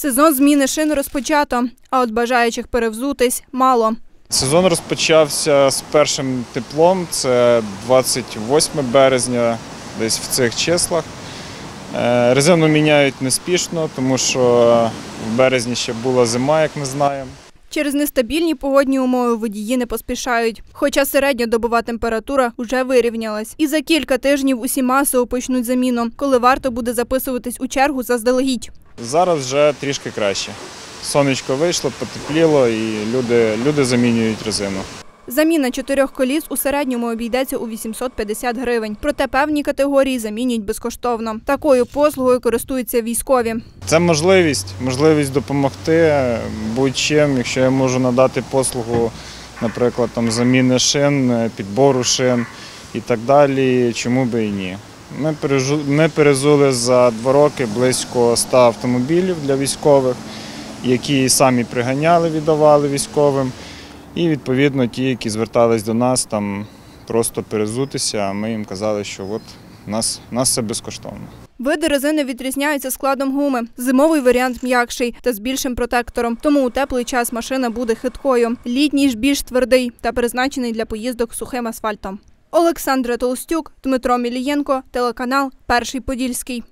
Сезон зміни шин розпочато, а от бажаючих перевзутись мало. Сезон розпочався з першим теплом, це 28 березня, десь в цих числах. Резину міняють неспішно, тому що в березні ще була зима, як ми знаємо. Через нестабільні погодні умови водії не поспішають. Хоча середньодобова температура вже вирівнялась. І за кілька тижнів усі масово почнуть заміну, коли варто буде записуватись у чергу заздалегідь. Зараз вже трішки краще. Сонечко вийшло, потепліло і люди замінюють резину. Заміна 4 коліс у середньому обійдеться у 850 гривень. Проте певні категорії замінюють безкоштовно. Такою послугою користуються військові. Це можливість допомогти будь-чим, якщо я можу надати послугу, наприклад, заміни шин, підбору шин і так далі, чому би і ні. Ми перевезли за 2 роки близько 100 автомобілів для військових, які самі приганяли, віддавали військовим. І, відповідно, ті, які звертались до нас, просто перевзутися, а ми їм казали, що от у нас це безкоштовно. Види резини відрізняються складом гуми. Зимовий варіант м'якший та з більшим протектором, тому у теплий час машина буде хиткою. Літній ж більш твердий та призначений для поїздок сухим асфальтом. Олександра Толстюк, Дмитро Мілієнко, телеканал «Перший Подільський».